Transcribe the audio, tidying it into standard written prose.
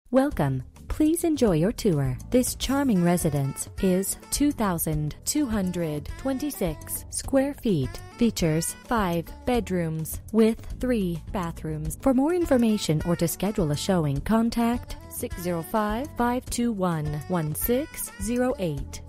Welcome. Please enjoy your tour. This charming residence is 2,226 square feet. Features 5 bedrooms with 3 bathrooms. For more information or to schedule a showing, contact 605-521-1608.